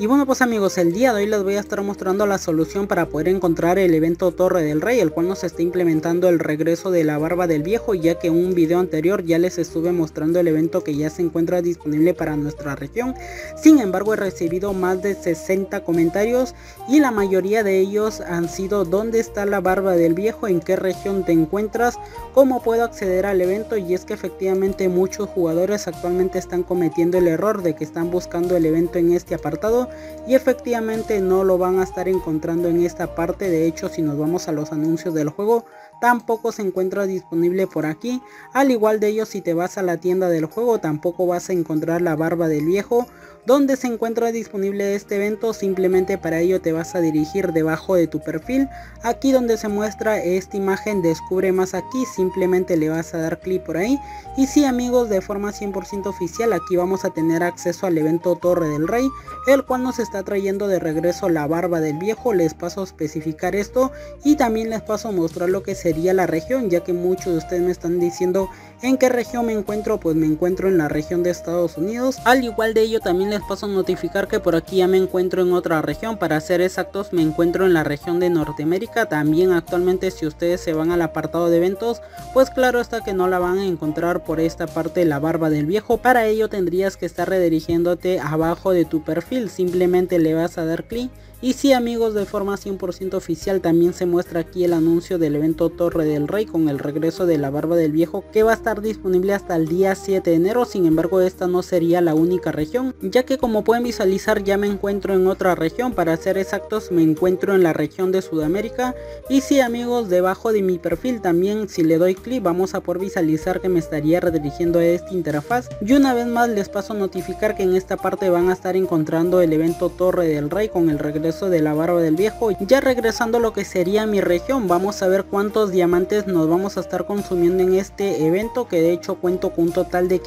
Y bueno, pues amigos, el día de hoy les voy a estar mostrando la solución para poder encontrar el evento Torre del Rey, el cual nos está implementando el regreso de la barba del viejo, ya que en un video anterior ya les estuve mostrando el evento que ya se encuentra disponible para nuestra región. Sin embargo, he recibido más de 60 comentarios y la mayoría de ellos han sido: ¿dónde está la barba del viejo? ¿En qué región te encuentras? ¿Cómo puedo acceder al evento? Y es que efectivamente muchos jugadores actualmente están cometiendo el error de que están buscando el evento en este apartado y efectivamente no lo van a estar encontrando en esta parte. De hecho, si nos vamos a los anuncios del juego, tampoco se encuentra disponible por aquí. Al igual de ello, si te vas a la tienda del juego, tampoco vas a encontrar la barba del viejo. Donde se encuentra disponible este evento, simplemente para ello te vas a dirigir debajo de tu perfil, aquí donde se muestra esta imagen, descubre más aquí, simplemente le vas a dar clic por ahí. Y sí amigos, de forma 100% oficial, aquí vamos a tener acceso al evento Torre del Rey, el cual nos está trayendo de regreso la barba del viejo. Les paso a especificar esto y también les paso a mostrar lo que sería la región, ya que muchos de ustedes me están diciendo en qué región me encuentro. Pues me encuentro en la región de Estados Unidos. Al igual de ello, también les paso a notificar que por aquí ya me encuentro en otra región. Para ser exactos, me encuentro en la región de Norteamérica. También actualmente, si ustedes se van al apartado de eventos, pues claro está que no la van a encontrar por esta parte, la barba del viejo. Para ello tendrías que estar redirigiéndote abajo de tu perfil, simplemente le vas a dar clic. Y sí amigos, de forma 100% oficial también se muestra aquí el anuncio del evento Torre del Rey con el regreso de la barba del viejo, que va a estar disponible hasta el día 7 de enero. Sin embargo, esta no sería la única región, ya que como pueden visualizar ya me encuentro en otra región. Para ser exactos, me encuentro en la región de Sudamérica. Y sí amigos, debajo de mi perfil también, si le doy clic, vamos a poder visualizar que me estaría redirigiendo a esta interfaz. Y una vez más les paso a notificar que en esta parte van a estar encontrando el evento Torre del Rey con el regreso de la barba del viejo. Ya regresando a lo que sería mi región, vamos a ver cuántos diamantes nos vamos a estar consumiendo en este evento, que de hecho cuento con un total de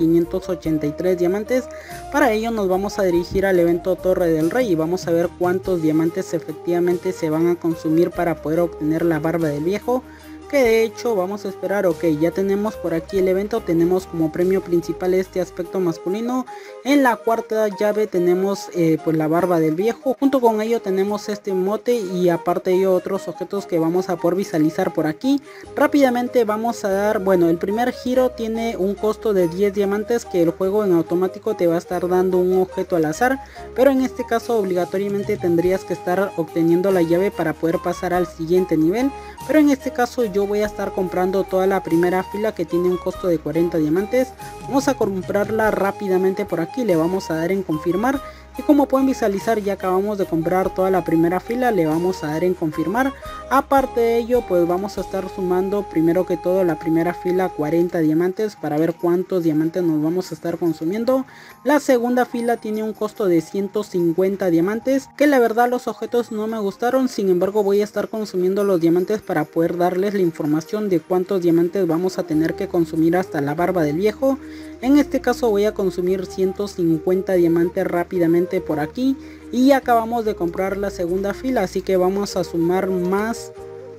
583 diamantes. Para ello nos vamos a dirigir al evento Torre del Rey y vamos a ver cuántos diamantes efectivamente se van a consumir para poder obtener la barba del viejo, que de hecho vamos a esperar. Ok, ya tenemos por aquí el evento. Tenemos como premio principal este aspecto masculino. En la cuarta llave tenemos pues la barba del viejo. Junto con ello tenemos este mote y aparte de ello otros objetos que vamos a poder visualizar por aquí. Rápidamente vamos a dar, bueno, el primer giro tiene un costo de 10 diamantes, que el juego en automático te va a estar dando un objeto al azar, pero en este caso obligatoriamente tendrías que estar obteniendo la llave para poder pasar al siguiente nivel. Pero en este caso yo voy a estar comprando toda la primera fila, que tiene un costo de 40 diamantes. Vamos a comprarla rápidamente por aquí, le vamos a dar en confirmar. Y como pueden visualizar, ya acabamos de comprar toda la primera fila, le vamos a dar en confirmar. Aparte de ello, pues vamos a estar sumando primero que todo la primera fila 40 diamantes para ver cuántos diamantes nos vamos a estar consumiendo. La segunda fila tiene un costo de 150 diamantes, que la verdad los objetos no me gustaron. Sin embargo, voy a estar consumiendo los diamantes para poder darles la información de cuántos diamantes vamos a tener que consumir hasta la barba del viejo. En este caso voy a consumir 150 diamantes rápidamente por aquí y acabamos de comprar la segunda fila, así que vamos a sumar más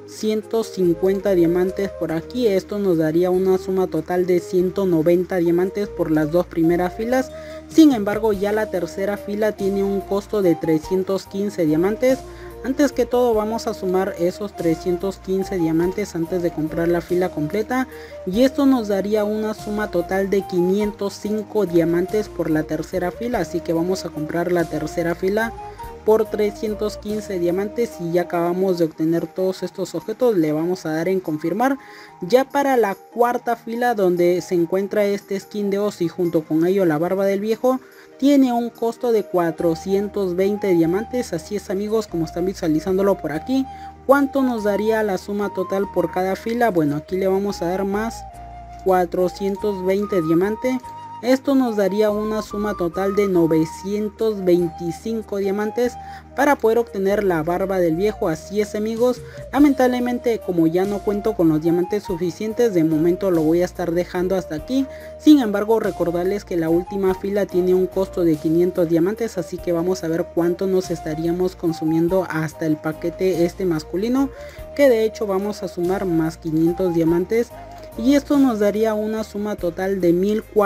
150 diamantes por aquí. Esto nos daría una suma total de 190 diamantes por las dos primeras filas. Sin embargo, ya la tercera fila tiene un costo de 315 diamantes. Antes que todo vamos a sumar esos 315 diamantes antes de comprar la fila completa, y esto nos daría una suma total de 505 diamantes por la tercera fila. Así que vamos a comprar la tercera fila por 315 diamantes y ya acabamos de obtener todos estos objetos. Le vamos a dar en confirmar. Ya para la cuarta fila, donde se encuentra este skin de Ozzy junto con ello la barba del viejo, tiene un costo de 420 diamantes. Así es amigos, como están visualizándolo por aquí. ¿Cuánto nos daría la suma total por cada fila? Bueno, aquí le vamos a dar más 420 diamantes. Esto nos daría una suma total de 925 diamantes para poder obtener la barba del viejo. Así es amigos, lamentablemente como ya no cuento con los diamantes suficientes, de momento lo voy a estar dejando hasta aquí. Sin embargo, recordarles que la última fila tiene un costo de 500 diamantes, así que vamos a ver cuánto nos estaríamos consumiendo hasta el paquete este masculino, que de hecho vamos a sumar más 500 diamantes. y esto nos daría una suma total de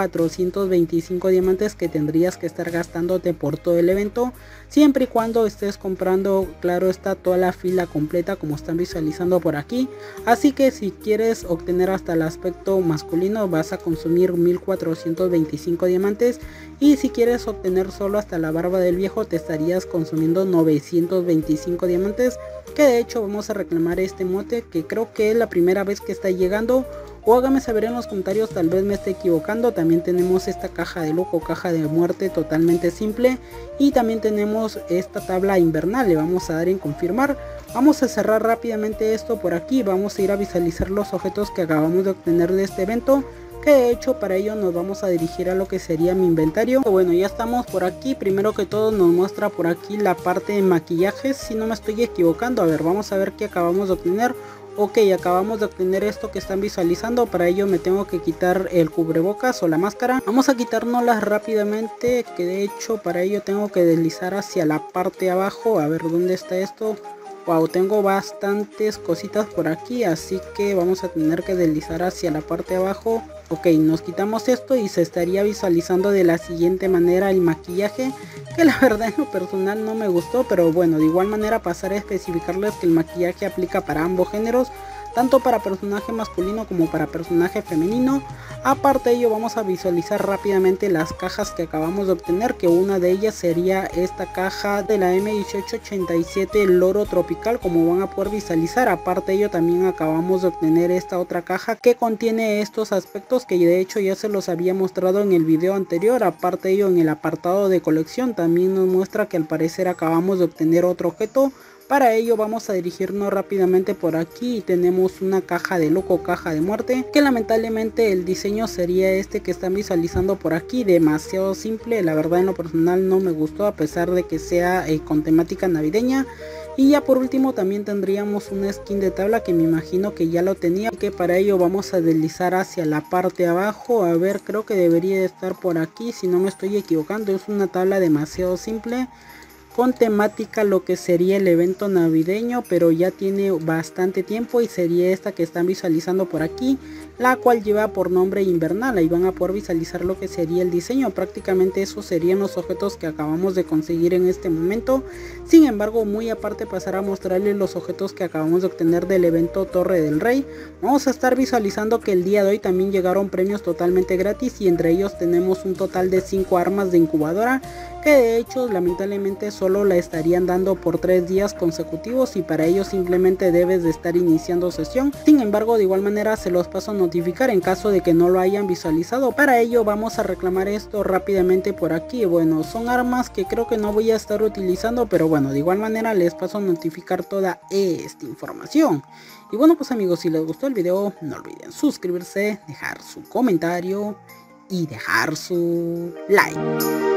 1425 diamantes que tendrías que estar gastándote por todo el evento, siempre y cuando estés comprando, claro está, toda la fila completa como están visualizando por aquí. Así que si quieres obtener hasta el aspecto masculino vas a consumir 1425 diamantes, y si quieres obtener solo hasta la barba del viejo te estarías consumiendo 925 diamantes, que de hecho vamos a reclamar este mote, que creo que es la primera vez que está llegando, o hágame saber en los comentarios, tal vez me esté equivocando. También tenemos esta caja de loco, caja de muerte totalmente simple, y también tenemos esta tabla invernal, le vamos a dar en confirmar. Vamos a cerrar rápidamente esto por aquí, vamos a ir a visualizar los objetos que acabamos de obtener de este evento, que de hecho para ello nos vamos a dirigir a lo que sería mi inventario. Bueno, ya estamos por aquí. Primero que todo nos muestra por aquí la parte de maquillajes, si no me estoy equivocando. A ver, vamos a ver qué acabamos de obtener. Ok, acabamos de obtener esto que están visualizando. Para ello me tengo que quitar el cubrebocas o la máscara. Vamos a quitárnoslas rápidamente, que de hecho para ello tengo que deslizar hacia la parte de abajo. A ver, ¿dónde está esto? Wow, tengo bastantes cositas por aquí, así que vamos a tener que deslizar hacia la parte de abajo. Ok, nos quitamos esto y se estaría visualizando de la siguiente manera el maquillaje, que la verdad en lo personal no me gustó, pero bueno, de igual manera pasar a especificarles que el maquillaje aplica para ambos géneros, tanto para personaje masculino como para personaje femenino. Aparte de ello vamos a visualizar rápidamente las cajas que acabamos de obtener, que una de ellas sería esta caja de la M1887 Loro Tropical, como van a poder visualizar. Aparte de ello también acabamos de obtener esta otra caja que contiene estos aspectos, que de hecho ya se los había mostrado en el video anterior. Aparte de ello, en el apartado de colección también nos muestra que al parecer acabamos de obtener otro objeto. Para ello vamos a dirigirnos rápidamente por aquí y tenemos una caja de loco, caja de muerte, que lamentablemente el diseño sería este que están visualizando por aquí, demasiado simple. La verdad en lo personal no me gustó, a pesar de que sea con temática navideña. Y ya por último también tendríamos una skin de tabla, que me imagino que ya lo tenía, que para ello vamos a deslizar hacia la parte de abajo. A ver, creo que debería de estar por aquí, si no me estoy equivocando. Es una tabla demasiado simple, con temática lo que sería el evento navideño, pero ya tiene bastante tiempo, y sería esta que están visualizando por aquí, la cual lleva por nombre invernal. Ahí van a poder visualizar lo que sería el diseño. Prácticamente esos serían los objetos que acabamos de conseguir en este momento. Sin embargo, muy aparte, pasar a mostrarles los objetos que acabamos de obtener del evento Torre del Rey. Vamos a estar visualizando que el día de hoy también llegaron premios totalmente gratis, y entre ellos tenemos un total de 5 armas de incubadora, que de hecho lamentablemente solo la estarían dando por 3 días consecutivos, y para ello simplemente debes de estar iniciando sesión. Sin embargo, de igual manera se los paso a notificar en caso de que no lo hayan visualizado. Para ello vamos a reclamar esto rápidamente por aquí. Bueno, son armas que creo que no voy a estar utilizando, pero bueno, de igual manera les paso a notificar toda esta información. Y bueno, pues amigos, si les gustó el video no olviden suscribirse, dejar su comentario y dejar su like.